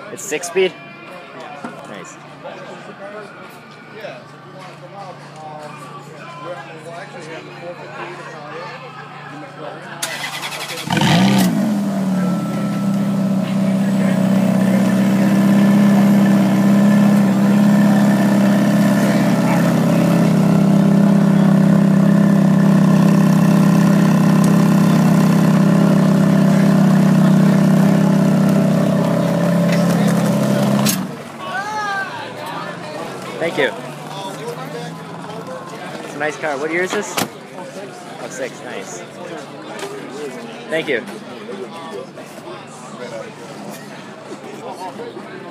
It's 6-speed? Nice. Yeah, so if you want to come up, we'll actually have the 458 Thank you. It's a nice car. What year is this? Oh, 6. Nice. Thank you.